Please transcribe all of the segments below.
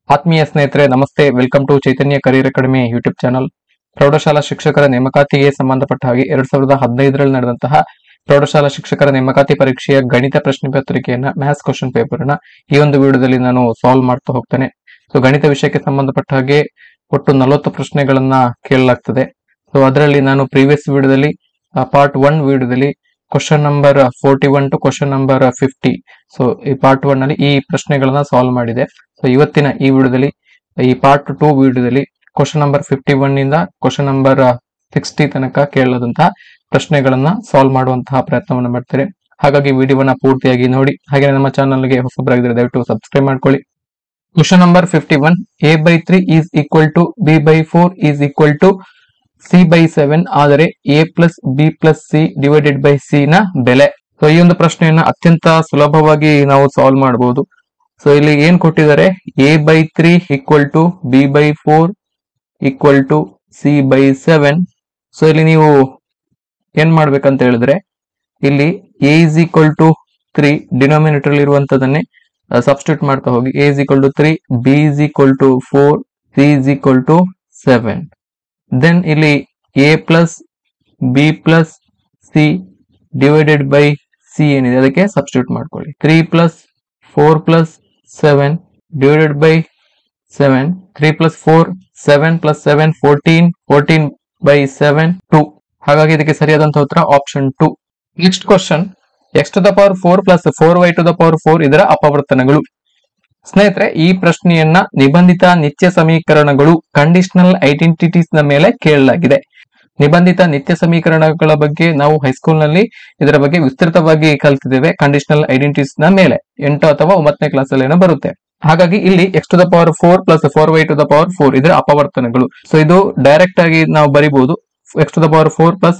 ಆತ್ಮೀಯ ಸ್ನೇಹಿತರೆ ನಮಸ್ತೆ. Welcome to Chaitanya Career Academy YouTube channel. ಪ್ರೌಢಶಾಲಾ ಶಿಕ್ಷಕರ ನೇಮಕಾತಿಗೆ ಸಂಬಂಧಪಟ್ಟ ಹಾಗೆ 2015ರಲ್ಲಿ ನಡೆದಂತಹ ಪ್ರೌಢಶಾಲಾ ಶಿಕ್ಷಕರ ನೇಮಕಾತಿ ಪರೀಕ್ಷೆಯ ಗಣಿತ ಪ್ರಶ್ನೆ ಪತ್ರಿಕೆಯನ್ನ ಮ್ಯಾಥ್ಸ್ ಕ್ವಶನ್ ಪೇಪರ್ ನ ಈ ಒಂದು ವಿಡಿಯೋದಲ್ಲಿ ನಾನು ಸಾಲ್ವ್ ಮಾಡ್ತಾ ಹೋಗ್ತೇನೆ. ಸೊ ಗಣಿತ ವಿಷಯಕ್ಕೆ ಸಂಬಂಧಪಟ್ಟ ಹಾಗೆ ಒಟ್ಟು 40 ಪ್ರಶ್ನೆಗಳನ್ನ ಕೇಳಲಾಗ್ತದೆ. ಸೊ ಅದರಲ್ಲಿ ನಾನು ಪ್ರೀವಿಯಸ್ ವಿಡಿಯೋದಲ್ಲಿ ಪಾರ್ಟ್ 1 ವಿಡಿಯೋದಲ್ಲಿ question number 41 to question number 50. So ಈ ಪಾರ್ಟ್ 1 ನಲ್ಲಿ ಈ ಪ್ರಶ್ನೆಗಳನ್ನ ಸಾಲ್ವ್ ಮಾಡಿದೆ. ಸೊ ಇವತ್ತಿನ ಈ ವಿಡಿಯೋದಲ್ಲಿ ಈ ಪಾರ್ಟ್ 2 ವಿಡಿಯೋದಲ್ಲಿ ಕ್ವಶನ್ ನಂಬರ್ 51 ಇಂದ ಕ್ವಶನ್ ನಂಬರ್ 60 ತನಕ ಕೇಳಲಾದಂತಹ ಪ್ರಶ್ನೆಗಳನ್ನ ಸಾಲ್ವ್ ಮಾಡುವಂತಹ ಪ್ರಯತ್ನವನ್ನು ಮಾಡ್ತಾರೆ. ಹಾಗಾಗಿ ವಿಡಿಯೋವನ್ನ ಪೂರ್ತಿಯಾಗಿ ನೋಡಿ. ಹಾಗೆ ನಮ್ಮ ಚಾನಲ್ಗೆ ಹೊಸಬರಾಗಿದ್ದರೆ ದಯವಿಟ್ಟು ಸಬ್ಸ್ಕ್ರೈಬ್ ಮಾಡ್ಕೊಳ್ಳಿ. Question number 51, a/3 is equal to b/4 is equal to c/7 ಆದರೆ a+b+c ಡಿವೈಡೆಡ್ ಬೈ c ನ ಬೆಲೆ. ಸೊ ಈ ಒಂದು ಪ್ರಶ್ನೆಯನ್ನ ಅತ್ಯಂತ ಸುಲಭವಾಗಿ ನಾವು ಸಾಲ್ವ್ ಮಾಡಬಹುದು. ಸೊ ಇಲ್ಲಿ ಏನ್ ಕೊಟ್ಟಿದ್ದಾರೆ, a/3 equal to b/4 equal to c/7. So ಇಲ್ಲಿ ನೀವು ಏನ್ ಮಾಡ್ಬೇಕಂತ ಹೇಳಿದ್ರೆ, ಇಲ್ಲಿ a is equal to 3 denominator ಇರುವಂತದನ್ನೇ ಸಬ್ಸ್ಟಿಟ್ಯೂಟ್ ಮಾಡ್ತಾ ಹೋಗಿ. a is equal to 3, b is equal to 4, c is equal to 7. Then ಇಲ್ಲಿ a plus b plus c divided by c ಏನಿದೆ ಅದಕ್ಕೆ ಸಬ್ಸ್ಟಿಟ್ಯೂಟ್ ಮಾಡ್ಕೊಳ್ಳಿ. 3 plus 4 plus 7 divided by 7, 3 plus 4 7 plus 7 14, 14 by 7 2. ಹಾಗಾಗಿ ಇದಕ್ಕೆ ಸರಿಯಾದಂತಹ ಉತ್ತರ option 2. Next question, x⁴ plus 4y⁴ ಇದರ ಅಪವರ್ತನಗಳು. ಸ್ನೇಹಿತರೆ, ಈ ಪ್ರಶ್ನೆಯನ್ನ ನಿಬಂಧಿತ ನಿತ್ಯ ಸಮೀಕರಣಗಳು ಕಂಡೀಷನಲ್ ಐಡೆಂಟಿಟೀಸ್ ನ ಮೇಲೆ ಕೇಳಲಾಗಿದೆ. ನಿಬಂಧಿತ ನಿತ್ಯ ಸಮೀಕರಣಗಳ ಬಗ್ಗೆ ನಾವು ಹೈಸ್ಕೂಲ್ ನಲ್ಲಿ ಇದರ ಬಗ್ಗೆ ವಿಸ್ತೃತವಾಗಿ ಕಲಿತಿದ್ದೇವೆ. ಕಂಡೀಷನಲ್ ಐಡೆಂಟಿಟೀಸ್ ನ ಮೇಲೆ 8 ಅಥವಾ 9ನೇ ಕ್ಲಾಸ್ ಅಲ್ಲಿ ಏನೋ ಬರುತ್ತೆ. ಹಾಗಾಗಿ ಇಲ್ಲಿ x⁴ ಪ್ಲಸ್ 4y⁴ ಇದರ ಅಪವರ್ತನಗಳು. ಸೊ ಇದು ಡೈರೆಕ್ಟ್ ಆಗಿ ನಾವು ಬರಿಬಹುದು. x⁴ plus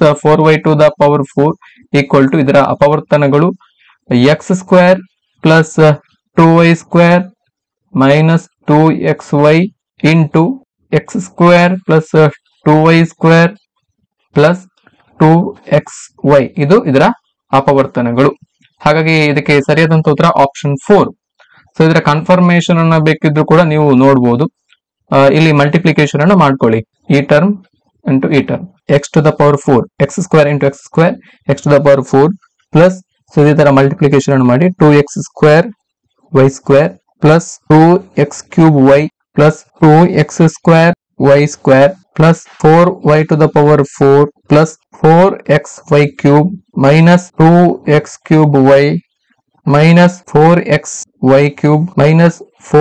4y⁴ equal to ಇದರ ಅಪವರ್ತನಗಳು x² plus 2y² minus 2xy into x² plus 2y² plus 2xy ಇದು ಇದರ ಅಪವರ್ತನಗಳು. ಹಾಗಾಗಿ ಇದಕ್ಕೆ ಸರಿಯಾದಂತ ಉತ್ತರ ಆಪ್ಷನ್ 4. ಸೊ ಇದರ ಕನ್ಫರ್ಮೇಶನ್ ಅನ್ನ ಬೇಕಿದ್ರು ಕೂಡ ನೀವು ನೋಡಬಹುದು. ಇಲ್ಲಿ ಮಲ್ಟಿಪ್ಲಿಕೇಶನ್ ಅನ್ನು ಮಾಡ್ಕೊಳ್ಳಿ. ಈ ಟರ್ಮ್ ಇಂಟು ಈ term x⁴ x² into x² x⁴ plus so ಇದೇ ತರ ಮಲ್ಟಿಪ್ಲಿಕೇಶನ್ ಅನ್ನು ಮಾಡಿ 2x² y² plus 2x³ plus 2x² plus 4y⁴ plus 4xy³ minus 2x³ minus 4xy³ minus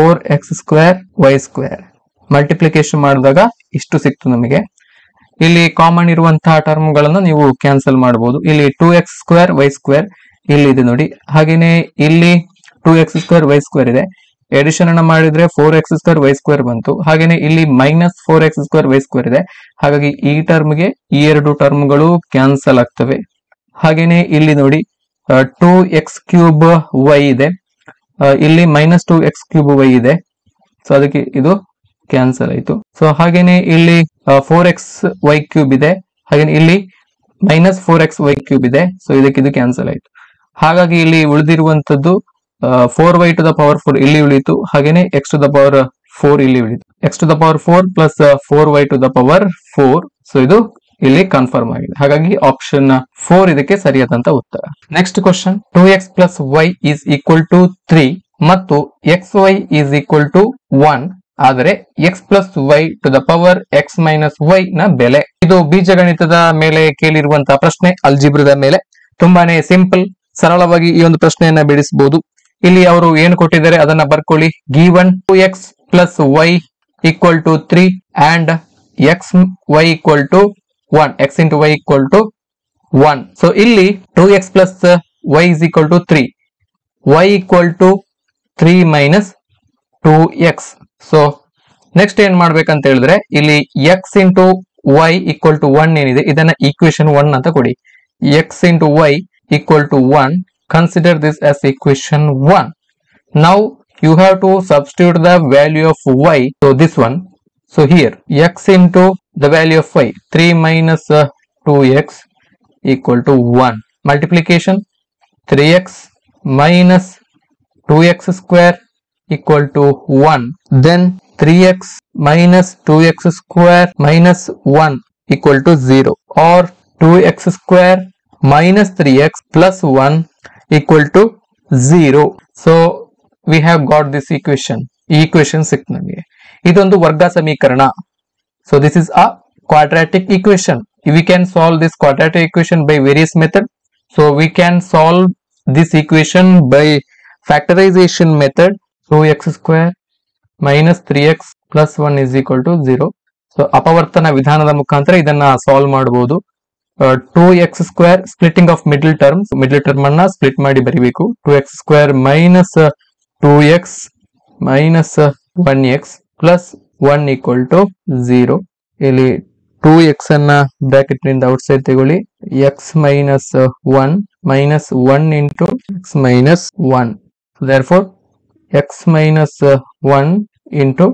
4x² multiplication ಮಾಡಿದಾಗ ಇಷ್ಟು ಸಿಕ್ತು ನಮಗೆ. ಇಲ್ಲಿ ಕಾಮನ್ ಇರುವಂತಹ ಟರ್ಮ್ ಗಳನ್ನ ನೀವು ಕ್ಯಾನ್ಸಲ್ ಮಾಡಬಹುದು. ಇಲ್ಲಿ 2x² y² ಇಲ್ಲಿ ಇದೆ ನೋಡಿ. ಹಾಗೇನೆ ಇಲ್ಲಿ 2x² y² ಇದೆ. ಎಡಿಷನ್ ಅನ್ನ ಮಾಡಿದ್ರೆ 4x² y² ಬಂತು. ಹಾಗೇನೆ ಇಲ್ಲಿ ಮೈನಸ್ 4x² y² ಇದೆ. ಹಾಗಾಗಿ ಈ ಟರ್ಮ್ ಗೆ ಈ ಎರಡು ಟರ್ಮ್ಗಳು ಕ್ಯಾನ್ಸಲ್ ಆಗ್ತವೆ. ಹಾಗೇನೆ ಇಲ್ಲಿ ನೋಡಿ 2x³ y ಇದೆ. ಇಲ್ಲಿ ಮೈನಸ್ 2x³ y ಇದೆ. ಸೊ ಅದಕ್ಕೆ ಇದು ಕ್ಯಾನ್ಸಲ್ ಆಯ್ತು. ಸೊ ಹಾಗೇನೆ ಇಲ್ಲಿ 4xy³ ಇದೆ. ಹಾಗೇನೆ ಇಲ್ಲಿ ಮೈನಸ್ 4xy³ ಇದೆ. ಸೊ ಇದಕ್ಕೆ ಇದು ಕ್ಯಾನ್ಸಲ್ ಆಯ್ತು. ಹಾಗಾಗಿ ಇಲ್ಲಿ ಉಳಿದಿರುವಂತದ್ದು 4y⁴ ಇಲ್ಲಿ ಉಳಿಯಿತು. ಹಾಗೇನೆ x⁴ ಇಲ್ಲಿ ಉಳಿಯಿತು. x⁴ plus 4y⁴. ಸೊ ಇದು ಇಲ್ಲಿ ಕನ್ಫರ್ಮ್ ಆಗಿದೆ. ಹಾಗಾಗಿ ಆಪ್ಷನ್ 4 ಇದಕ್ಕೆ ಸರಿಯಾದಂತ ಉತ್ತರ. Next question, 2x plus y is equal to 3 ಮತ್ತು xy ಈಸ್ ಈಕ್ವಲ್ ಟು 1 ಆದರೆ x plus y⁴x minus y ನ ಬೆಲೆ. ಇದು ಬೀಜಗಣಿತದ ಮೇಲೆ ಕೇಳಿರುವಂತಹ ಪ್ರಶ್ನೆ, ಅಲ್ಜಿಬ್ರದ ಮೇಲೆ. ತುಂಬಾನೇ ಸಿಂಪಲ್, ಸರಳವಾಗಿ ಈ ಒಂದು ಪ್ರಶ್ನೆಯನ್ನ ಬಿಡಿಸಬಹುದು. ಇಲ್ಲಿ ಅವರು ಏನು ಕೊಟ್ಟಿದ್ದಾರೆ ಅದನ್ನ ಬರ್ಕೊಳ್ಳಿ. Given 2x plus y equal to 3 and xy equal to 1, x into y equal to 1. So ಇಲ್ಲಿ 2x plus y is equal to 3, y equal to 3 minus 2x. So next ಏನ್ ಮಾಡ್ಬೇಕಂತ ಹೇಳಿದ್ರೆ, ಇಲ್ಲಿ x into y equal to 1 ಏನಿದೆ ಇದನ್ನ equation 1 ಅಂತ ಕೊಡಿ. x into y equal to 1, consider this as equation 1. Now you have to substitute the value of y. So this one, so here x into the value of y 3 minus 2x equal to 1. Multiplication 3x minus 2x square equal to 1. Then 3x minus 2x square minus 1 equal to 0, or 2x square minus 3x plus 1 equal to 0. So we have got this equation. ಈ equation ಸಿಕ್ತು ನಮಗೆ. ಇದೊಂದು ವರ್ಗ ಸಮೀಕರಣ. So this is a quadratic equation. We can solve this quadratic equation by various methods. So we can solve this equation by factorization method. 2x square minus 3x plus 1 is equal to 0. So ಅಪವರ್ತನ ವಿಧಾನದ ಮುಖಾಂತರ ಇದನ್ನ solve ಮಾಡಬಹುದು. 2x square splitting of middle terms ಅನ್ನ split ಮಾಡಿ ಬರಿಬೇಕು. 2x square minus 2x minus 1x plus 1 equal to 0. ಇಲ್ಲಿ 2x ಅನ್ನ bracket ನಿಂದ ಔಟ್ಸೈಡ್ ತಗೊಳ್ಳಿ. x minus 1 minus 1 into x minus 1. Therefore x minus 1 into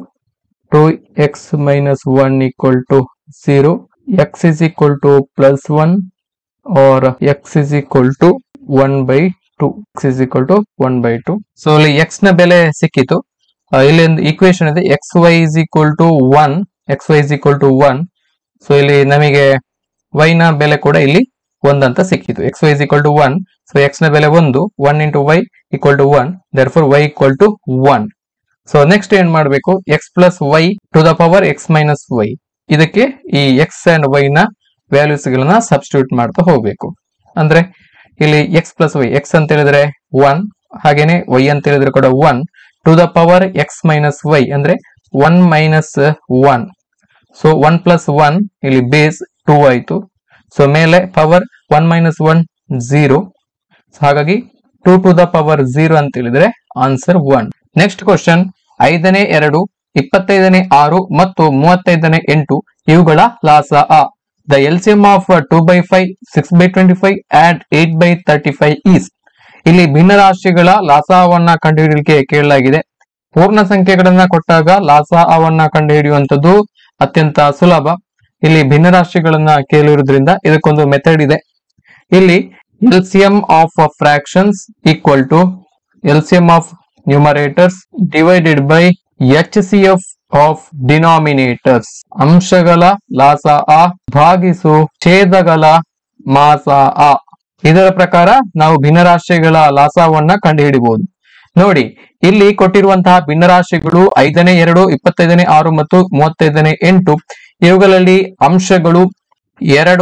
2x minus 1 equal to 0. X is equal to plus 1 or x is equal to 1 by 2. X is equal to 1 by 2. So ಇಲ್ಲಿ x ನ ಬೆಲೆ ಸಿಕ್ಕಿತು. ಇಲ್ಲಿ ಒಂದು equation ಇದೆ, xy is equal to 1. xy is equal to 1. So ಇಲ್ಲಿ ನಮಗೆ y ನ ಬೆಲೆ ಕೂಡ ಇಲ್ಲಿ 1 ಅಂತ ಸಿಕ್ಕಿತು. xy is equal to 1. So x ನ ಬೆಲೆ 1. 1 into y equal to 1. Therefore y equal to 1. So next ಏನ್ ಮಾಡಬೇಕು, x plus y to the power x minus y. ಇದಕ್ಕೆ ಈ x and y ನ ವ್ಯಾಲ್ಯೂಸ್ ಗಳನ್ನ ಸಬ್ಸ್ಟಿಟ್ಯೂಟ್ ಮಾಡ್ತಾ ಹೋಗ್ಬೇಕು. ಅಂದ್ರೆ ಇಲ್ಲಿ x plus y, x ಅಂತ ಹೇಳಿದ್ರೆ 1, ಹಾಗೇನೆ y ಅಂತ ಹೇಳಿದ್ರೆ ಕೂಡ 1 to the power x minus y ಅಂದ್ರೆ 1 minus 1. ಸೊ 1 plus 1 ಇಲ್ಲಿ ಬೇಸ್ 2 ಆಯ್ತು. ಸೊ ಮೇಲೆ ಪವರ್ 1 minus 1 0. ಹಾಗಾಗಿ 2 to the power 0 ಅಂತ ಹೇಳಿದ್ರೆ ಆನ್ಸರ್ 1. ನೆಕ್ಸ್ಟ್ ಕ್ವಶನ್, 5ನೇ 2, 25ನೇ 6 ಮತ್ತು 35ನೇ 8 ಇವುಗಳ ಲಾಸ ಆ. The LCM of 2 by 5, 6 by 25 and 8 by 35 is. ಇಲ್ಲಿ ಭಿನ್ನರಾಶಿಗಳ ಲಾಸವನ್ನ ಕಂಡುಹಿಡಿಯಲಿಕ್ಕೆ ಕೇಳಲಾಗಿದೆ. ಪೂರ್ಣ ಸಂಖ್ಯೆಗಳನ್ನ ಕೊಟ್ಟಾಗ ಲಾಸವನ್ನ ಕಂಡುಹಿಡಿಯುವಂತದ್ದು ಅತ್ಯಂತ ಸುಲಭ. ಇಲ್ಲಿ ಭಿನ್ನರಾಶಿಗಳನ್ನ ಕೇಳಿರುವುದರಿಂದ ಇದಕ್ಕೊಂದು ಮೆಥಡ್ ಇದೆ. ಇಲ್ಲಿ LCM of fractions equal to LCM of numerators divided by HCF of denominators. ಅಂಶಗಳ ಲಾಸ ಆ ಭಾಗಿಸು ಛೇದಗಳ ಮಾಸ ಆ. ಇದರ ಪ್ರಕಾರ ನಾವು ಭಿನ್ನರಾಶಿಗಳ ಲಾಸವನ್ನ ಕಂಡುಹಿಡಿಯಬಹುದು. ನೋಡಿ, ಇಲ್ಲಿ ಕೊಟ್ಟಿರುವಂತಹ ಭಿನ್ನರಾಶಿಗಳು 5ನೇ 2, 25ನೇ 6 ಮತ್ತು 35ನೇ 8. ಇವುಗಳಲ್ಲಿ ಅಂಶಗಳು 2,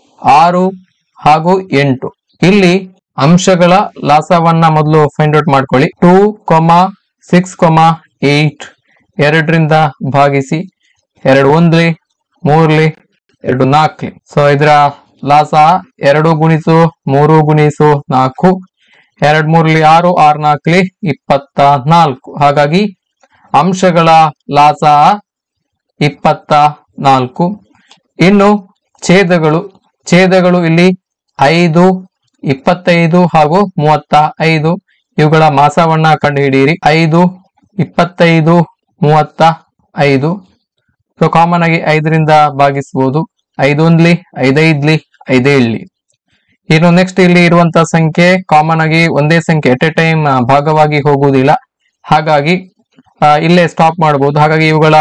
6 ಹಾಗೂ 8. ಇಲ್ಲಿ ಅಂಶಗಳ ಲಾಸವನ್ನ ಮೊದಲು ಫೈಂಡ್ ಔಟ್ ಮಾಡ್ಕೊಳ್ಳಿ. 2, 6, 8 2ರಿಂದ ಭಾಗಿಸಿ 2 1, 3, 2 4. ಸೊ ಇದರ ಲಾಸ 2 ಗುಣಿಸು 3 ಗುಣಿಸು 4, 2 3 6, 6 4 24. ಹಾಗಾಗಿ ಅಂಶಗಳ ಲಾಸ 24. ಇನ್ನು ಛೇದಗಳು ಇಲ್ಲಿ 5, 25 ಹಾಗೂ 35. ಇವುಗಳ ಮಾಸವನ್ನ ಕಂಡುಹಿಡಿಯಿರಿ. 5, 25, 35. ಸೊ ಕಾಮನ್ ಆಗಿ 5ರಿಂದ ಭಾಗಿಸಬಹುದು. 5 1, 5 5, 5 7. ಇನ್ನು ನೆಕ್ಸ್ಟ್ ಇಲ್ಲಿ ಇರುವಂತಹ ಸಂಖ್ಯೆ ಕಾಮನ್ ಆಗಿ ಒಂದೇ ಸಂಖ್ಯೆ ಎಟ್ ಎ ಟೈಮ್ ಭಾಗವಾಗಿ ಹೋಗುವುದಿಲ್ಲ. ಹಾಗಾಗಿ ಇಲ್ಲೇ ಸ್ಟಾಪ್ ಮಾಡಬಹುದು. ಹಾಗಾಗಿ ಇವುಗಳ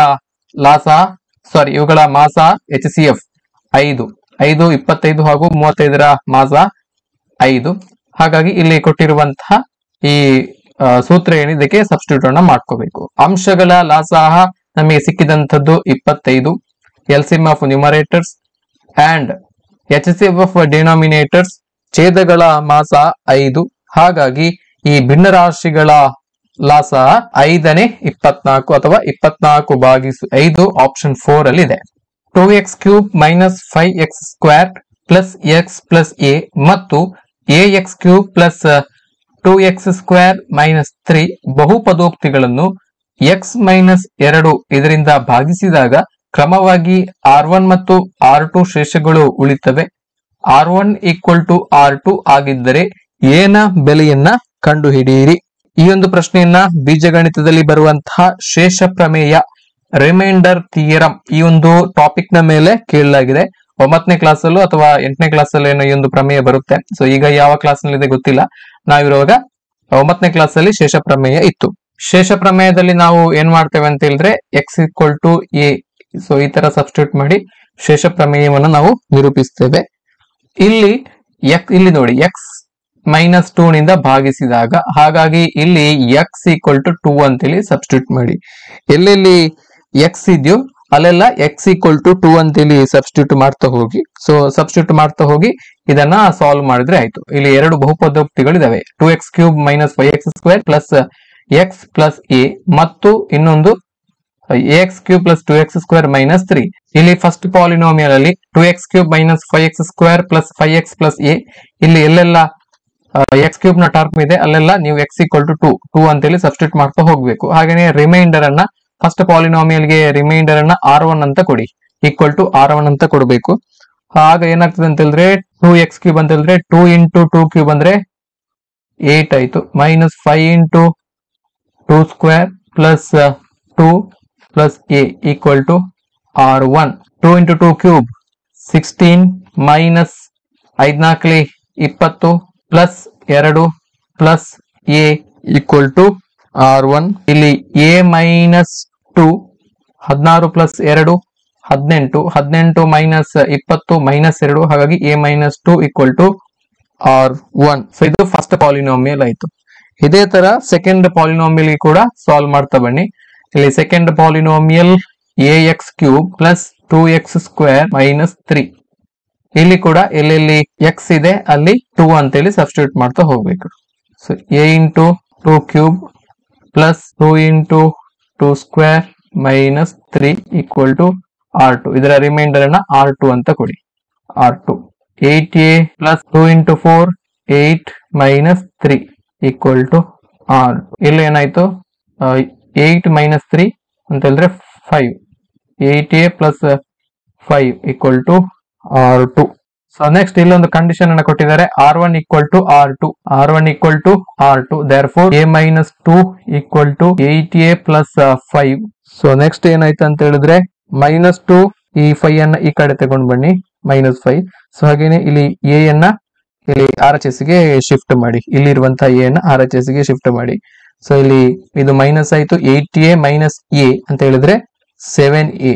ಮಾಸ HCF 5, 25 ಹಾಗೂ 35ರ ಮಾಸ 5. ಹಾಗಾಗಿ ಇಲ್ಲಿ ಕೊಟ್ಟಿರುವಂತಹ ಈ ಸೂತ್ರ ಏನಿದಕ್ಕೆ ಸಬ್ಸ್ಟಿಟ್ಯೂಟ್ ಅನ್ನ ಮಾಡ್ಕೋಬೇಕು. ಅಂಶಗಳ ಲಾಸಾಹ ನಮಗೆ ಸಿಕ್ಕಿದಂಥದ್ದು 25, LCM of numerators and HCF of denominators, ಛೇದಗಳ ಮಾಸ 5. ಹಾಗಾಗಿ ಈ ಭಿನ್ನರಾಶಿಗಳ ಲಾಸ 5ನೇ 24 ಅಥವಾ 24 ಭಾಗಿಸು 5 ಆಪ್ಷನ್ 4 ಅಲ್ಲಿ ಇದೆ. 2x³ minus 5x² plus x plus a ಮತ್ತು ax³ ಪ್ಲಸ್ 2x² minus 3 ಬಹುಪದೋಕ್ತಿಗಳನ್ನು x minus 2 ಇದರಿಂದ ಭಾಗಿಸಿದಾಗ ಕ್ರಮವಾಗಿ R1 ಮತ್ತು R2 ಶೇಷಗಳು ಉಳಿತವೆ. R1 equal to R2 ಆಗಿದ್ದರೆ a ನ ಬೆಲೆಯನ್ನ ಕಂಡುಹಿಡಿಯಿರಿ. ಈ ಒಂದು ಪ್ರಶ್ನೆಯನ್ನ ಬೀಜಗಣಿತದಲ್ಲಿ ಬರುವಂತಹ ಶೇಷ ಪ್ರಮೇಯ, ರಿಮೈಂಡರ್ ಥಿಯರಂ, ಈ ಒಂದು ಟಾಪಿಕ್ ನ ಮೇಲೆ ಕೇಳಲಾಗಿದೆ. 9ನೇ ಕ್ಲಾಸ್ ಅಲ್ಲೂ ಅಥವಾ 8ನೇ ಕ್ಲಾಸ್ ಅಲ್ಲಿ ಏನೋ ಈ ಒಂದು ಪ್ರಮೇಯ ಬರುತ್ತೆ. ಸೊ ಈಗ ಯಾವ ಕ್ಲಾಸ್ ನಲ್ಲಿ ಇದೆ ಗೊತ್ತಿಲ್ಲ. ನಾವಿರುವಾಗ 9ನೇ ಕ್ಲಾಸ್ ಅಲ್ಲಿ ಶೇಷ ಪ್ರಮೇಯ ಇತ್ತು. ಶೇಷ ಪ್ರಮೇಯದಲ್ಲಿ ನಾವು ಏನ್ ಮಾಡ್ತೇವೆ ಅಂತ ಹೇಳಿದ್ರೆ x equal to a. So ಈ ತರ ಸಬ್ಸ್ಟಿಟ್ಯೂಟ್ ಮಾಡಿ ಶೇಷ ಪ್ರಮೇಯವನ್ನು ನಾವು ನಿರೂಪಿಸ್ತೇವೆ. ಇಲ್ಲಿ ನೋಡಿ ಎಕ್ಸ್ -2 ನಿಂದ ಭಾಗಿಸಿದಾಗ, ಹಾಗಾಗಿ ಇಲ್ಲಿ ಎಕ್ಸ್ ಈಕ್ವಲ್ ಟು 2 ಅಂತೇಳಿ ಸಬ್ಸ್ಟಿಟ್ಯೂಟ್ ಮಾಡಿ. ಎಲ್ಲೆಲ್ಲಿ ಎಕ್ಸ್ ಇದೆಯೋ ಅಲ್ಲೆಲ್ಲ ಎಕ್ಸ್ ಈಕ್ವಲ್ ಟು 2 ಅಂತೇಳಿ ಸಬ್ಸ್ಟಿಟ್ಯೂಟ್ ಮಾಡ್ತಾ ಹೋಗಿ. ಸೊ ಸಬ್ಸ್ಟಿಟ್ಯೂಟ್ ಮಾಡ್ತಾ ಹೋಗಿ ಇದನ್ನ ಸಾಲ್ವ್ ಮಾಡಿದ್ರೆ ಆಯ್ತು. ಇಲ್ಲಿ ಎರಡು ಬಹುಪದೋಕ್ತಿಗಳಿದಾವೆ, 2x³ - 5x² plus x plus a, ಮತ್ತು ಇನ್ನೊಂದು ax³ + 2x² - 3. ಇಲ್ಲಿ ಫಸ್ಟ್ ಪಾಲಿನೋಮಿಯಲ್ ಅಲ್ಲಿ 2x³ - 5x² plus 5x plus A, ಇಲ್ಲಿ ಎಲ್ಲೆಲ್ಲ x³ ನ ಟರ್ಮ್ ಇದೆ ಅಲ್ಲೆಲ್ಲ ನೀವು x ಈಕ್ವಲ್ ಟು 2 ಅಂತೇಳಿ ಸಬ್ಸ್ಟಿಟ್ಯೂಟ್ ಮಾಡ್ತಾ ಹೋಗ್ಬೇಕು. ಹಾಗೇನೆ ರಿಮೈಂಡರ್ ಅನ್ನ ಫಸ್ಟ್ ಪಾಲಿನೋಮಿಯಲ್ ಗೆ ರಿಮೈಂಡರ್ ಅನ್ನ r1 ಅಂತ ಕೊಡಿ, ಈಕ್ವಲ್ ಟು r1 ಅಂತ ಕೊಡಬೇಕು. ಆಗ ಏನಾಗ್ತದೆ ಅಂತ ಹೇಳಿದ್ರೆ 2x³ ಅಂತ ಹೇಳಿದ್ರೆ 2 × 2³ ಅಂದ್ರೆ 8 ಆಯ್ತು, -5 × 2² plus 2 plus a equal to r1. 2 × 2³ 16 minus 5 × 4 20 plus 2 plus a equal to r1. ಇಲ್ಲಿ a -2 16 ಪ್ಲಸ್ 2 18, 18 ಮೈನಸ್ 20 ಮೈನಸ್ 2, ಹಾಗಾಗಿ a -2 equal to r1. So ಇದು ಫಸ್ಟ್ ಪಾಲಿನೋಮಿಯಲ್ ಆಯ್ತು. ಇದೇ ತರ ಸೆಕೆಂಡ್ ಪಾಲಿನೋಮಿಯಲ್ ಕೂಡ ಸಾಲ್ವ್ ಮಾಡ್ತಾ ಬನ್ನಿ. ಇಲ್ಲಿ second polynomial ax³ plus 2x² - 3. ಇಲ್ಲಿ ಕೂಡ ಎಲ್ಲೆಲ್ಲಿ x ಇದೆ ಅಲ್ಲಿ 2 ಅಂತೇಳಿ ಸಬ್ಸ್ಟಿಟ್ಯೂಟ್ ಮಾಡ್ತಾ ಹೋಗ್ಬೇಕು. So a × 2³ plus 2 × 2² - 3 equal to r2. ಇದರ ರಿಮೈಂಡರ್ ಅನ್ನ r2 ಅಂತ ಕೊಡಿ, r2. 8a plus 2 × 4 8 - 3 equal to r2. ಇಲ್ಲಿ ಏನಾಯ್ತು 8 - 3 ಅಂತ ಹೇಳಿದ್ರೆ 5. 8a plus 5 equal to r2. So next ಇಲ್ಲೊಂದು ಕಂಡೀಷನ್ ಅನ್ನು ಕೊಟ್ಟಿದ್ದಾರೆ, r1 equal to r2. r1 equal to r2, therefore a -2 equal to 8a plus 5. So next ಏನಾಯ್ತು ಅಂತ ಹೇಳಿದ್ರೆ -2, ಈ 5 ಅನ್ನ ಈ ಕಡೆ ತಗೊಂಡ್ ಬನ್ನಿ, -5. ಸೊ ಹಾಗೇನೆ ಇಲ್ಲಿ a ಅನ್ನ ಇಲ್ಲಿ RHS ಗೆ ಶಿಫ್ಟ್ ಮಾಡಿ, ಇಲ್ಲಿರುವಂತಹ a ಅನ್ನ RHS ಗೆ ಶಿಫ್ಟ್ ಮಾಡಿ. ಸೊ ಇಲ್ಲಿ ಇದು ಮೈನಸ್ ಆಯ್ತು, 8a ಮೈನಸ್ a ಅಂತ ಹೇಳಿದ್ರೆ 7a.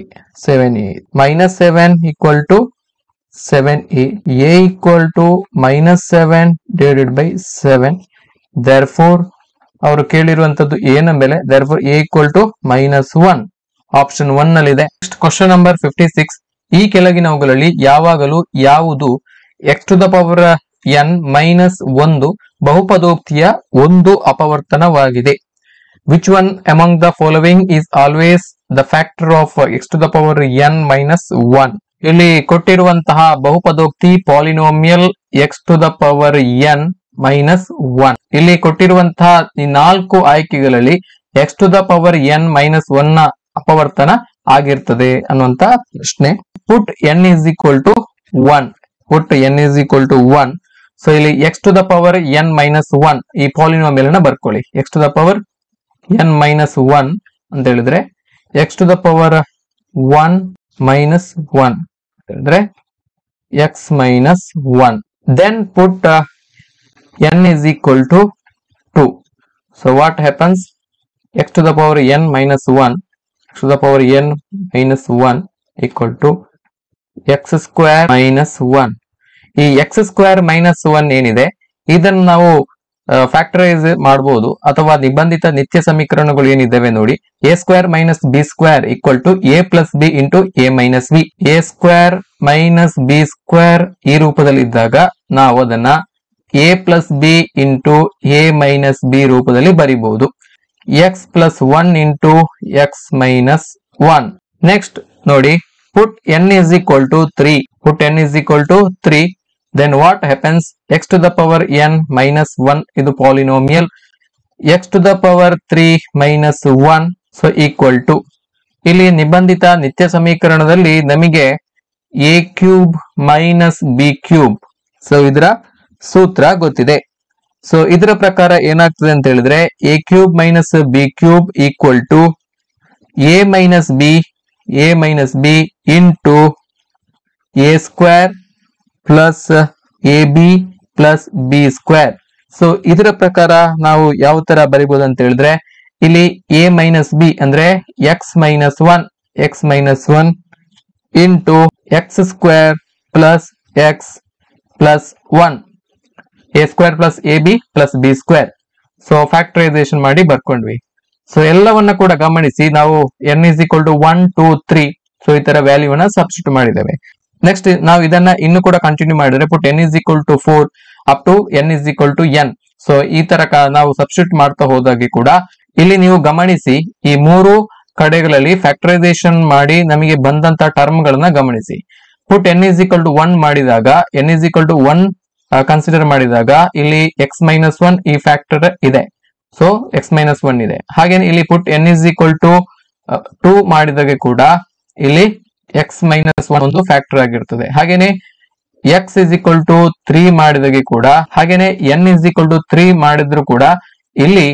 -7 equal to 7a. a equal to -7 / 7. therefore ಅವರು ಕೇಳಿರುವಂತದ್ದು a ನ ಬೆಲೆ, therefore a equal to -1. Option 1 ನಲ್ಲಿ ಇದೆ. Next question number 56. ಈ ಕೆಳಗಿನವುಗಳಲ್ಲಿ ಯಾವಾಗಲೂ ಯಾವುದು x⁴n - 1 ಬಹುಪದೋಕ್ತಿಯ ಒಂದು ಅಪವರ್ತನವಾಗಿದೆ? Which one among the following is always the factor of x⁴n - 1? ಇಲ್ಲಿ ಕೊಟ್ಟಿರುವಂತಹ ಬಹುಪದೋಕ್ತಿ ಪಾಲಿನೋಮಿಯಲ್ x⁴n - 1. ಇಲ್ಲಿ ಕೊಟ್ಟಿರುವಂತಹ ಈ 4 ಆಯ್ಕೆಗಳಲ್ಲಿ x⁴n - 1 ನ ಅಪವರ್ತನ ಆಗಿರ್ತದೆ ಅನ್ನುವಂತ ಪ್ರಶ್ನೆ. ಪುಟ್ n = 1. ಸೊ ಇಲ್ಲಿ x⁴n - 1 ಈ ಪಾಲಿನೋಮಿಯಲ್ ಅನ್ನ ಬರ್ಕೊಳ್ಳಿ. x⁴n - 1 ಅಂತ ಹೇಳಿದ್ರೆ x⁴1 - 1 ಹೇಳಿದ್ರೆ x - 1. then put n = 2. so what happens? x⁴n - 1 equal to x² - 1. ಈ x² - 1 ಏನಿದೆ ಇದನ್ನ ನಾವು ಫ್ಯಾಕ್ಟರೈಸ್ ಮಾಡಬಹುದು, ಅಥವಾ ನಿಬಂಧಿತ ನಿತ್ಯ ಸಮೀಕರಣಗಳು ಏನಿದ್ದಾವೆ ನೋಡಿ, a² - b² equal to a plus b into a minus b. a² - b² ಈ ರೂಪದಲ್ಲಿ ಇದ್ದಾಗ ನಾವು ಅದನ್ನ a plus b into a minus b ರೂಪದಲ್ಲಿ ಬರಿಬಹುದು. x plus 1 into x minus 1. Next ನೋಡಿ, put n = 3. put n = 3. then what happens? x⁴n - 1 ಇದು polynomial, x⁴3 - 1 so equal to, ಇಲ್ಲಿ ನಿಬಂಧಿತ ನಿತ್ಯ ಸಮೀಕರಣದಲ್ಲಿ ನಮಗೆ a³ - b³. ಸೊ ಇದರ ಸೂತ್ರ ಗೊತ್ತಿದೆ. ಸೊ ಇದರ ಪ್ರಕಾರ ಏನಾಗ್ತದೆ ಅಂತ ಹೇಳಿದ್ರೆ a³ - b³ equal to a minus b into a² plus ab plus b². So ಇದರ ಪ್ರಕಾರ ನಾವು ಯಾವ ತರ ಬರಿಬಹುದು ಅಂತ ಹೇಳಿದ್ರೆ ಇಲ್ಲಿ a ಮೈನಸ್ ಬಿ ಅಂದ್ರೆ x minus one into x square plus x plus one, a square plus a b plus b square. So factorization ಮಾಡಿ ಬರ್ಕೊಂಡ್ವಿ. ಸೊ ಎಲ್ಲವನ್ನ ಕೂಡ ಗಮನಿಸಿ ನಾವು n is equal to 1 2 3 so ಈ ತರ ವ್ಯಾಲ್ಯೂನ ಸಬ್ಸ್ಟಿಟ್ಯೂಟ್ ಮಾಡಿದ್ದೇವೆ. ನೆಕ್ಸ್ಟ್ ನಾವು ಇದನ್ನ ಇನ್ನು ಕೂಡ ಕಂಟಿನ್ಯೂ ಮಾಡಿದ್ರೆ put n is equal to 4 up to n is equal to n. So ಈ ತರ ನಾವು ಸಬ್ಸ್ಟಿಟ್ಯೂಟ್ ಮಾಡ್ತಾ ಹೋದಾಗೆ ಕೂಡ ಇಲ್ಲಿ ನೀವು ಗಮನಿಸಿ ಈ ಮೂರು ಕಡೆಗಳಲ್ಲಿ ಫ್ಯಾಕ್ಟರೈಸೇಷನ್ ಮಾಡಿ ನಮಗೆ ಬಂದಂತ ಟರ್ಮ್ ಗಳನ್ನ ಗಮನಿಸಿ. ಪುಟ್ n is equal to 1 ಮಾಡಿದಾಗ n is equal to 1 consider ಮಾಡಿದಾಗ ಇಲ್ಲಿ x ಮೈನಸ್ ಒನ್ ಈ ಫ್ಯಾಕ್ಟರ್ ಇದೆ. ಸೊ x ಮೈನಸ್ ಒನ್ ಇದೆ. ಹಾಗೇನೆ ಇಲ್ಲಿ ಪುಟ್ n is equal to 2 ಮಾಡಿದಾಗ ಕೂಡ ಇಲ್ಲಿ x ಮೈನಸ್ ಒನ್ ಒಂದು ಫ್ಯಾಕ್ಟರ್ ಆಗಿರ್ತದೆ. ಹಾಗೇನೆ x is equal to 3 ಮಾಡಿದಾಗ ಕೂಡ ಹಾಗೇನೆ n is equal to 3 ಮಾಡಿದ್ರು ಕೂಡ ಇಲ್ಲಿ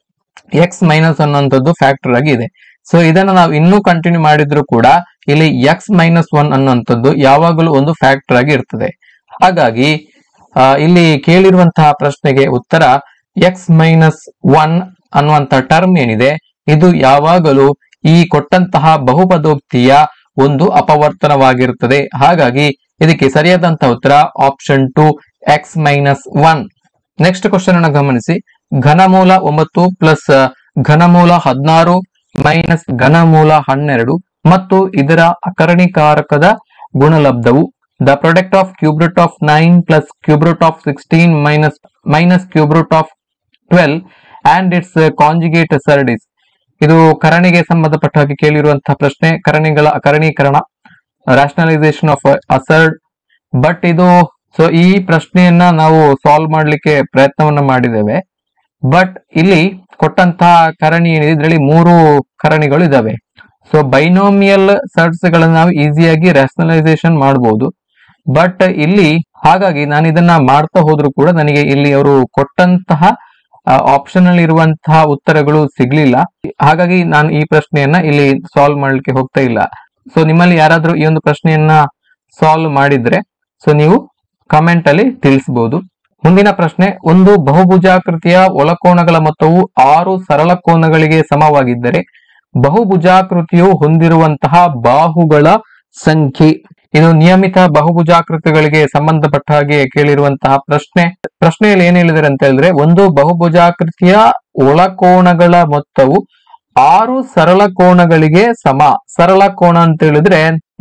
x ಮೈನಸ್ ಒನ್ ಅನ್ನೋದು ಫ್ಯಾಕ್ಟರ್ ಆಗಿ ಇದೆ. ಸೊ ಇದನ್ನ ನಾವು ಇನ್ನೂ ಕಂಟಿನ್ಯೂ ಮಾಡಿದ್ರು ಕೂಡ ಇಲ್ಲಿ x ಮೈನಸ್ ಒನ್ ಅನ್ನುವಂಥದ್ದು ಯಾವಾಗಲೂ ಒಂದು ಫ್ಯಾಕ್ಟರ್ ಆಗಿ ಇರ್ತದೆ. ಹಾಗಾಗಿ ಇಲ್ಲಿ ಕೇಳಿರುವಂತಹ ಪ್ರಶ್ನೆಗೆ ಉತ್ತರ x ಮೈನಸ್ ಒನ್ ಅನ್ನುವಂತ ಟರ್ಮ್ ಏನಿದೆ ಇದು ಯಾವಾಗಲೂ ಈ ಕೊಟ್ಟಂತಹ ಬಹುಪದೋಕ್ತಿಯ ಒಂದು ಅಪವರ್ತನವಾಗಿರುತ್ತದೆ. ಹಾಗಾಗಿ ಇದಕ್ಕೆ ಸರಿಯಾದಂತಹ ಉತ್ತರ option 2 x minus one. Next question ಅನ್ನು ಗಮನಿಸಿ. ಘನಮೂಲ 9 ಪ್ಲಸ್ ಘನಮೂಲ 16 ಮೈನಸ್ ಘನಮೂಲ 12 ಮತ್ತು ಇದರ ಅಕರ್ಣೀಕಾರಕದ ಗುಣಲಬ್ಧವು the product of cube root of 9 plus cube root of 16 minus cube root of 12 and its conjugate surd is. ಇದು ಕರಣಿಗೆ ಸಂಬಂಧಪಟ್ಟ ಹಾಗೆ ಕೇಳಿರುವಂತಹ ಪ್ರಶ್ನೆ. ಕರಣಿಗಳ ಅಕರ್ಣೀಕರಣ, ರಾಷನಲೈಸೇಷನ್ ಆಫ್ ಅಸರ್ಡ್. ಬಟ್ ಇದು ಸೊ ಈ ಪ್ರಶ್ನೆಯನ್ನ ನಾವು ಸಾಲ್ವ್ ಮಾಡ್ಲಿಕ್ಕೆ ಪ್ರಯತ್ನವನ್ನ ಮಾಡಿದ್ದೇವೆ. ಬಟ್ ಇಲ್ಲಿ ಕೊಟ್ಟಂತಹ ಕರಣಿ ಏನಿದೆ ಇದರಲ್ಲಿ 3 ಕರಣಿಗಳು ಇದಾವೆ. ಸೊ ಬೈನೋಮಿಯಲ್ ಸರ್ಡ್ಸ್ ಗಳನ್ನ ನಾವು ಈಸಿಯಾಗಿ ರಾಷನಲೈಸೇಷನ್ ಮಾಡಬಹುದು. ಬಟ್ ಇಲ್ಲಿ ಹಾಗಾಗಿ ನಾನು ಇದನ್ನ ಮಾಡ್ತಾ ಹೋದ್ರು ಕೂಡ ನನಗೆ ಇಲ್ಲಿ ಅವರು ಕೊಟ್ಟಂತಹ ಆಪ್ಷನ್ ಅಲ್ಲಿ ಇರುವಂತಹ ಉತ್ತರಗಳು ಸಿಗ್ಲಿಲ್ಲ. ಹಾಗಾಗಿ ನಾನು ಈ ಪ್ರಶ್ನೆಯನ್ನ ಇಲ್ಲಿ ಸಾಲ್ವ್ ಮಾಡ್ಲಿಕ್ಕೆ ಹೋಗ್ತಾ ಇಲ್ಲ. ಸೊ ನಿಮ್ಮಲ್ಲಿ ಯಾರಾದ್ರೂ ಈ ಒಂದು ಪ್ರಶ್ನೆಯನ್ನ ಸಾಲ್ವ್ ಮಾಡಿದ್ರೆ ಸೊ ನೀವು ಕಮೆಂಟ್ ಅಲ್ಲಿ ತಿಳಿಸಬಹುದು. ಮುಂದಿನ ಪ್ರಶ್ನೆ, ಒಂದು ಬಹುಭುಜಾಕೃತಿಯ ಒಳಕೋನಗಳ ಮೊತ್ತವು 6 ಸರಳ ಕೋನಗಳಿಗೆ ಸಮವಾಗಿದ್ದರೆ ಬಹುಭುಜಾಕೃತಿಯು ಹೊಂದಿರುವಂತಹ ಬಾಹುಗಳ ಸಂಖ್ಯೆ. ಇದು ನಿಯಮಿತ ಬಹುಭುಜಾಕೃತಿಗಳಿಗೆ ಸಂಬಂಧಪಟ್ಟ ಹಾಗೆ ಕೇಳಿರುವಂತಹ ಪ್ರಶ್ನೆ. ಪ್ರಶ್ನೆಯಲ್ಲಿ ಏನ್ ಹೇಳಿದ್ದಾರೆ ಅಂತ ಹೇಳಿದ್ರೆ ಒಂದು ಬಹುಭುಜಾಕೃತಿಯ ಒಳಕೋನಗಳ ಮೊತ್ತವು 6 ಸರಳ ಕೋನಗಳಿಗೆ ಸಮ. ಸರಳ ಕೋನ ಅಂತ ಹೇಳಿದ್ರೆ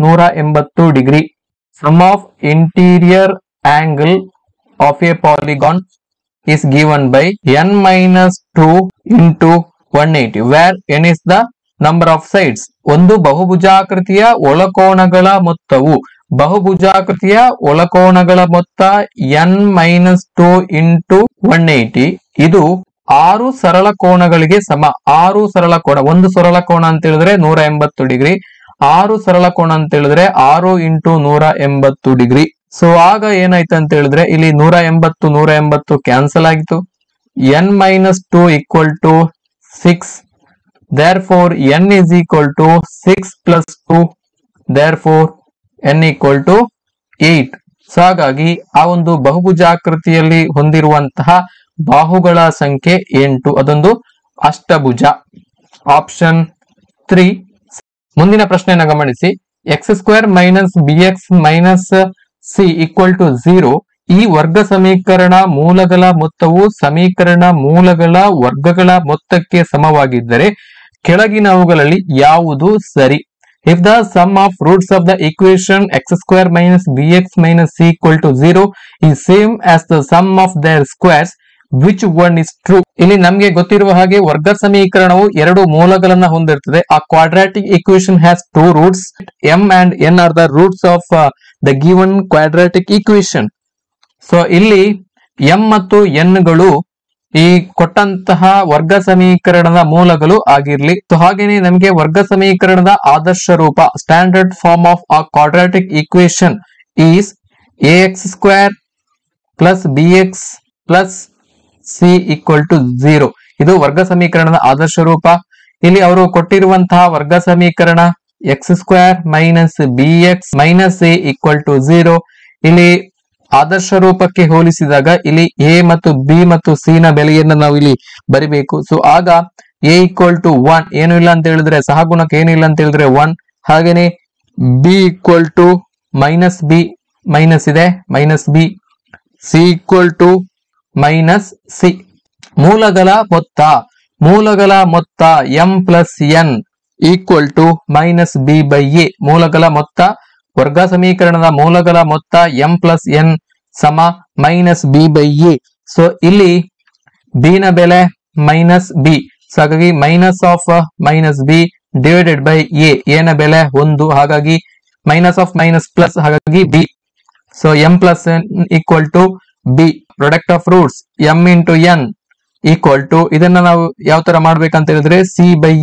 180 degree. Sum of interior angle of a polygon is given by n minus 2 into 180 where n is the number of sides. ಒಂದು ಬಹುಭುಜಾಕೃತಿಯ ಒಳಕೋನಗಳ ಮೊತ್ತವು ಬಹುಭುಜಾಕೃತಿಯ ಒಳಕೋನಗಳ ಮೊತ್ತ n minus 2 into 180 ಇದು 6 ಸರಳ ಕೋನಗಳಿಗೆ ಸಮ. 6 ಸರಳ ಕೋನ, ಒಂದು ಸರಳ ಕೋನ ಅಂತ ಹೇಳಿದ್ರೆ 180 ಡಿಗ್ರಿ, 6 ಸರಳ ಕೋನ ಅಂತ ಹೇಳಿದ್ರೆ 6 into 180 ಡಿಗ್ರಿ. ಸೊ ಆಗ ಏನಾಯ್ತು ಅಂತ ಹೇಳಿದ್ರೆ ಇಲ್ಲಿ 180 ಕ್ಯಾನ್ಸಲ್ ಆಗಿತ್ತು. n minus 2 equal to 6. therefore n is equal to 6 plus 2. therefore n equal to 8. So ಹಾಗಾಗಿ ಆ ಒಂದು ಬಹುಭುಜಾಕೃತಿಯಲ್ಲಿ ಹೊಂದಿರುವಂತಹ ಬಾಹುಗಳ ಸಂಖ್ಯೆ 8. ಅದೊಂದು ಅಷ್ಟಭುಜ. ಆಪ್ಷನ್ 3. ಮುಂದಿನ ಪ್ರಶ್ನೆಯನ್ನು ಗಮನಿಸಿ. X square minus b x minus c equal to 0 ಈ ವರ್ಗ ಸಮೀಕರಣ ಮೂಲಗಳ ಮೊತ್ತವು ಸಮೀಕರಣ ಮೂಲಗಳ ವರ್ಗಗಳ ಮೊತ್ತಕ್ಕೆ ಸಮವಾಗಿದ್ದರೆ ಕೆಳಗಿನವುಗಳಲ್ಲಿ ಯಾವುದು ಸರಿ? If the sum of roots of the equation x square minus bx minus c equal to 0 is same as the sum of their squares, which one is true? ಇಲ್ಲಿ ನಮಗೆ ಗೊತ್ತಿರುವ ಹಾಗೆ ವರ್ಗ ಸಮೀಕರಣವು 2 ಮೂಲಗಳನ್ನ ಹೊಂದಿರುತ್ತದೆ. ಆ quadratic equation has 2 roots. m and n are the roots of the given quadratic equation. So ಇಲ್ಲಿ m ಮತ್ತು n ಗಳು ಈ ಕೊಟ್ಟಂತಹ ವರ್ಗ ಸಮೀಕರಣದ ಮೂಲಗಳು ಆಗಿರ್ಲಿ. ಸೊ ಹಾಗೇನೆ ನಮಗೆ ವರ್ಗ ಸಮೀಕರಣದ ಆದರ್ಶ ರೂಪ standard form of a quadratic equation is ax square plus bx plus c equal to 0. ಇದು ವರ್ಗ ಸಮೀಕರಣದ ಆದರ್ಶ ರೂಪ. ಇಲ್ಲಿ ಅವರು ಕೊಟ್ಟಿರುವಂತಹ ವರ್ಗ ಸಮೀಕರಣ x square minus bx minus a equal to 0. ಇಲ್ಲಿ ಆದರ್ಶ ರೂಪಕ್ಕೆ ಹೋಲಿಸಿದಾಗ ಇಲ್ಲಿ a ಮತ್ತು b ಮತ್ತು c ನ ಬೆಲೆಯನ್ನು ನಾವು ಇಲ್ಲಿ ಬರಿಬೇಕು. ಸೊ ಆಗ ಎ ಈಕ್ವಲ್ ಟು 1 ಏನು ಇಲ್ಲ ಅಂತ ಹೇಳಿದ್ರೆ ಸಹಗುಣಕ ಏನು ಇಲ್ಲ ಅಂತ ಹೇಳಿದ್ರೆ 1. ಹಾಗೇನೆ b equal to minus b, minus ಇದೆ minus b. C equal to minus c. ಮೂಲಗಳ ಮೊತ್ತ m plus n equal to minus b by a. ಮೂಲಗಳ ಮೊತ್ತ, ವರ್ಗ ಸಮೀಕರಣದ ಮೂಲಗಳ ಮೊತ್ತ ಎಂ ಪ್ಲಸ್ ಎನ್ ಸಮ minus b by a. So ಇಲ್ಲಿ ಬಿ ನ ಬೆಲೆ ಮೈನಸ್ ಬಿ, ಸೊ ಹಾಗಾಗಿ minus of minus b divided by a ನ ಬೆಲೆ 1, ಹಾಗಾಗಿ ಮೈನಸ್ ಆಫ್ ಮೈನಸ್ ಪ್ಲಸ್, ಹಾಗಾಗಿ b. So M plus n equal to b. Product of roots m into n equal to, ಇದನ್ನ ನಾವು ಯಾವ ತರ ಮಾಡ್ಬೇಕಂತ ಹೇಳಿದ್ರೆ c by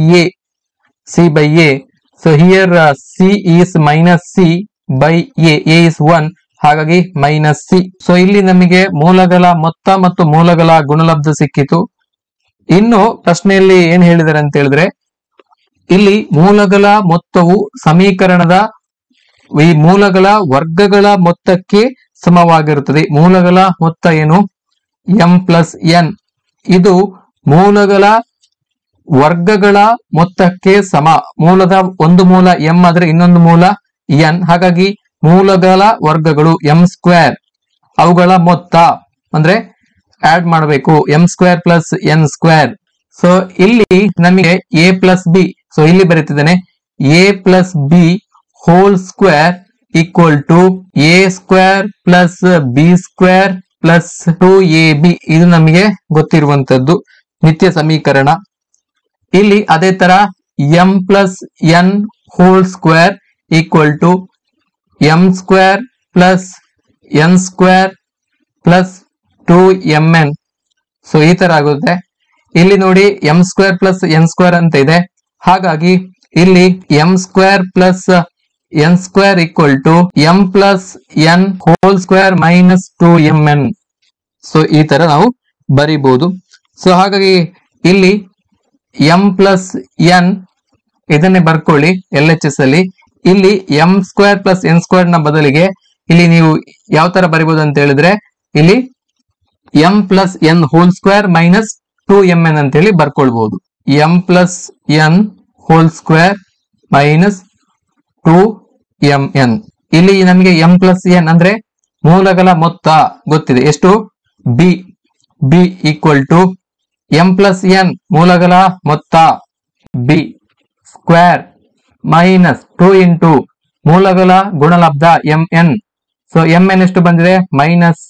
a. So here c is minus c by a is 1, ಹಾಗಾಗಿ minus c. So ಇಲ್ಲಿ ನಮಗೆ ಮೂಲಗಳ ಮೊತ್ತ ಮತ್ತು ಮೂಲಗಳ ಗುಣಲಬ್ಧ ಸಿಕ್ಕಿತು. ಇನ್ನು ಪ್ರಶ್ನೆಯಲ್ಲಿ ಏನ್ ಹೇಳಿದ್ದಾರೆ ಅಂತ ಹೇಳಿದ್ರೆ, ಇಲ್ಲಿ ಮೂಲಗಳ ಮೊತ್ತವು ಸಮೀಕರಣದ ಈ ಮೂಲಗಳ ವರ್ಗಗಳ ಮೊತ್ತಕ್ಕೆ ಸಮವಾಗಿರುತ್ತದೆ. ಮೂಲಗಳ ಮೊತ್ತ ಏನು? M plus n. ಇದು ಮೂಲಗಳ ವರ್ಗಗಳ ಮೊತ್ತಕ್ಕೆ ಸಮ. ಮೂಲದ ಒಂದು ಮೂಲ ಎಂ ಆದ್ರೆ ಇನ್ನೊಂದು ಮೂಲ ಎನ್, ಹಾಗಾಗಿ ಮೂಲಗಳ ವರ್ಗಗಳು ಎಂ ಸ್ಕ್ವೇರ್, ಅವುಗಳ ಮೊತ್ತ ಅಂದ್ರೆ ಆಡ್ ಮಾಡಬೇಕು m square plus n square. So ಇಲ್ಲಿ ನಮಗೆ ಎ ಪ್ಲಸ್ ಬಿ, ಸೊ ಇಲ್ಲಿ ಬರೀತಿದ್ದೇನೆ a plus b whole square equal to a square plus b square plus 2ab. ಇದು ನಮಗೆ ಗೊತ್ತಿರುವಂತದ್ದು ನಿತ್ಯ ಸಮೀಕರಣ. ಇಲ್ಲಿ ಅದೇ ತರ m plus n whole square equal to m square plus n square plus 2mn. So ಈ ತರ ಆಗುತ್ತೆ. ಇಲ್ಲಿ ನೋಡಿ m square plus n square ಅಂತ ಇದೆ, ಹಾಗಾಗಿ ಇಲ್ಲಿ m square plus n square equal to m plus n whole square minus 2mn. So ಈ ತರ ನಾವು ಬರೀಬಹುದು. ಸೊ ಹಾಗಾಗಿ ಇಲ್ಲಿ ಎಂ ಪ್ಲಸ್ ಎನ್ ಇದನ್ನೇ ಬರ್ಕೊಳ್ಳಿ LHS ಅಲ್ಲಿ. ಇಲ್ಲಿ m square plus n square ನ ಬದಲಿಗೆ ಇಲ್ಲಿ ನೀವು ಯಾವ ತರ ಬರೀಬಹುದು ಅಂತ ಹೇಳಿದ್ರೆ, ಇಲ್ಲಿ m plus n whole square minus 2mn ಅಂತ ಹೇಳಿ ಬರ್ಕೊಳ್ಬಹುದು. M plus n whole square minus 2mn. ಇಲ್ಲಿ ನಮಗೆ ಎಂ ಪ್ಲಸ್ ಎನ್ ಅಂದ್ರೆ ಮೂಲಗಳ ಮೊತ್ತ ಗೊತ್ತಿದೆ, ಎಷ್ಟು? B equal to m plus n ಮೂಲಗಳ ಮೊತ್ತ ಬಿ ಸ್ಕ್ವೇರ್ ಮೈನಸ್ 2 ಇಂಟು ಮೂಲಗಳ ಗುಣಲಬ್ಧ mn. ಸೊ mn ಎಷ್ಟು ಬಂದಿದೆ? Minus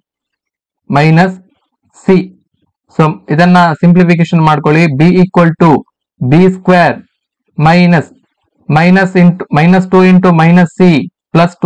c. ಸೊ ಇದನ್ನ ಸಿಂಪ್ಲಿಫಿಕೇಶನ್ ಮಾಡ್ಕೊಳ್ಳಿ. B equal to b square minus 2 into minus c plus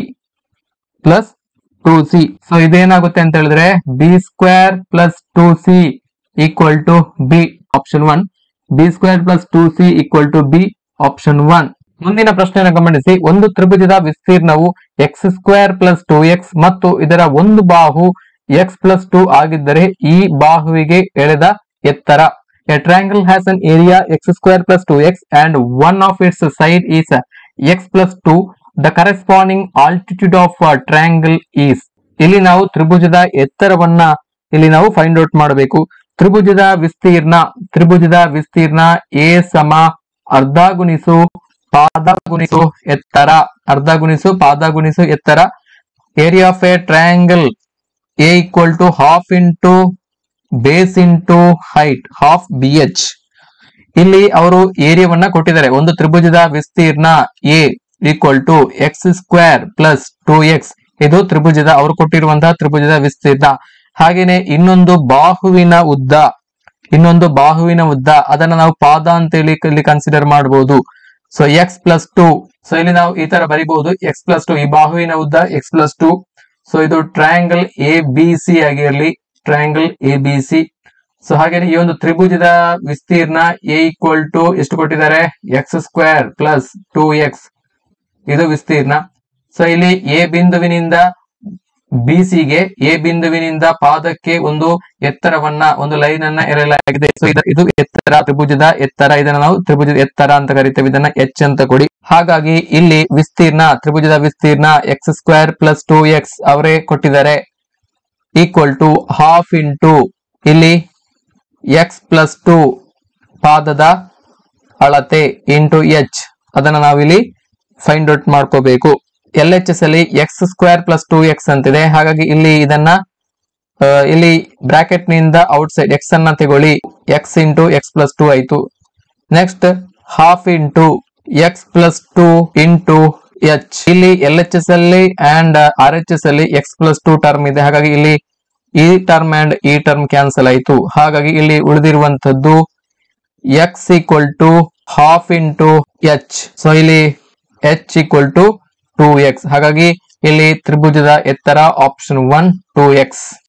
2c. So ಇದೇನಾಗುತ್ತೆ ಅಂತ ಹೇಳಿದ್ರೆ b square plus 2c equal to b, option 1. B square plus 2c equal to b, option 1. ಮುಂದಿನ ಪ್ರಶ್ನೆಯನ್ನು ಗಮನಿಸಿ. ಒಂದು ತ್ರಿಭುಜದ ವಿಸ್ತೀರ್ಣವು ಎಕ್ಸ್ ಸ್ಕ್ವೇರ್ ಪ್ಲಸ್ 2x ಮತ್ತು ಇದರ ಒಂದು ಬಾಹು x ಪ್ಲಸ್ 2 ಆಗಿದ್ದರೆ ಈ ಬಾಹುವಿಗೆ ಎಳೆದ ಎತ್ತರ. A triangle has an area x square plus 2x and one of its side is x plus 2. The corresponding altitude of a triangle is. ಇಲ್ಲಿ ನಾವು ತ್ರಿಭುಜದ ಎತ್ತರವನ್ನ ಇಲ್ಲಿ ನಾವು ಫೈಂಡ್ ಔಟ್ ಮಾಡಬೇಕು. ತ್ರಿಭುಜದ ವಿಸ್ತೀರ್ಣ a ಸಮ ಅರ್ಧ ಗುಣಿಸು ಪಾದ ಗುಣಿಸು ಎತ್ತರ. ಅರ್ಧ ಗುಣಿಸು ಪಾದ ಗುಣಿಸು ಎತ್ತರ. Area of a triangle a equal to half into base into height, half bh. ಇಲ್ಲಿ ಅವರು ಏರಿಯಾವನ್ನ ಕೊಟ್ಟಿದ್ದಾರೆ. ಒಂದು ತ್ರಿಭುಜದ ವಿಸ್ತೀರ್ಣ a equal to x square plus 2x. ಇದು ತ್ರಿಭುಜದ ಅವರು ಕೊಟ್ಟಿರುವಂತಹ ತ್ರಿಭುಜದ ವಿಸ್ತೀರ್ಣ. ಹಾಗೇನೆ ಇನ್ನೊಂದು ಬಾಹುವಿನ ಉದ್ದ ಅದನ್ನ ನಾವು ಪಾದ ಅಂತ ಹೇಳಿ ಇಲ್ಲಿ ಕನ್ಸಿಡರ್ ಮಾಡಬಹುದು. So X plus 2. ಸೊ ಇಲ್ಲಿ ನಾವು ಈ ತರ ಬರೀಬಹುದು ಎಕ್ಸ್ ಪ್ಲಸ್ 2. ಈ ಬಾಹುವಿನ ಉದ್ದ ಎಕ್ಸ್ ಪ್ಲಸ್ 2. ಸೊ ಇದು ಟ್ರಯಾಂಗಲ್ ABC ಆಗಿರಲಿ, ಟ್ರಯಾಂಗಲ್ ABC. ಸೊ ಹಾಗೆ ಈ ಒಂದು ತ್ರಿಭುಜದ ವಿಸ್ತೀರ್ಣ a ಈಕ್ವಲ್ ಟು ಎಷ್ಟು ಕೊಟ್ಟಿದ್ದಾರೆ? X square plus 2x. ಇದು ವಿಸ್ತೀರ್ಣ. ಸೊ ಇಲ್ಲಿ a ಬಿಂದುವಿನಿಂದ BCಗೆ, a ಬಿಂದುವಿನಿಂದ ಪಾದಕ್ಕೆ ಒಂದು ಎತ್ತರವನ್ನ, ಒಂದು ಲೈನ್ ಅನ್ನ ಎಳೆಯಲಾಗಿದೆ. ಸೊ ಇದು ಎತ್ತರ, ತ್ರಿಭುಜದ ಎತ್ತರ. ಇದನ್ನ ನಾವು ತ್ರಿಭುಜದ ಎತ್ತರ ಅಂತ ಕರಿತೇವೆ. ಇದನ್ನ h ಅಂತ ಕೊಡಿ. ಹಾಗಾಗಿ ಇಲ್ಲಿ ವಿಸ್ತೀರ್ಣ, ತ್ರಿಭುಜದ ವಿಸ್ತೀರ್ಣ ಎಕ್ಸ್ ಸ್ಕ್ವೇರ್ ಪ್ಲಸ್ 2x ಅವರೇ ಕೊಟ್ಟಿದ್ದಾರೆ, ಈಕ್ವಲ್ ಟು ಹಾಫ್ ಇಂಟು ಇಲ್ಲಿ ಎಕ್ಸ್ ಪ್ಲಸ್ 2 ಪಾದದ ಅಳತೆ ಇಂಟು ಎಚ್ ಅದನ್ನ ನಾವಿಲ್ಲಿ ಫೈಂಡ್ ಔಟ್ ಮಾಡ್ಕೋಬೇಕು. LHS ಅಲ್ಲಿ ಎಕ್ಸ್ ಸ್ಕ್ವೇರ್ ಪ್ಲಸ್ 2x ಅಂತಿದೆ. ಹಾಗಾಗಿ ಇಲ್ಲಿ ಇದನ್ನ ಇಲ್ಲಿ ಬ್ರಾಕೆಟ್ ನಿಂದ ಔಟ್ ಸೈಡ್ ಎಕ್ಸ್ ಅನ್ನ ತಗೊಳ್ಳಿ. ಎಕ್ಸ್ ಇಂಟು ಎಕ್ಸ್ ಪ್ಲಸ್ 2 ಆಯ್ತು. Next half into x plus 2 into h. ಇಲ್ಲಿ LHS ಅಲ್ಲಿ ಅಂಡ್ RHS ಅಲ್ಲಿ ಎಕ್ಸ್ ಪ್ಲಸ್ 2 ಟರ್ಮ್ ಇದೆ. ಹಾಗಾಗಿ ಇಲ್ಲಿ ಈ ಟರ್ಮ್ ಅಂಡ್ ಈ ಟರ್ಮ್ ಕ್ಯಾನ್ಸಲ್ ಆಯ್ತು. ಹಾಗಾಗಿ ಇಲ್ಲಿ ಉಳಿದಿರುವಂತದ್ದು x equal to half into h. So ಇಲ್ಲಿ ಎಚ್ ಈಕ್ವಲ್ ಟು 2x. ಹಾಗಾಗಿ ಇಲ್ಲಿ ತ್ರಿಭುಜದ ಎತ್ತರ ಆಪ್ಷನ್ 1 2x.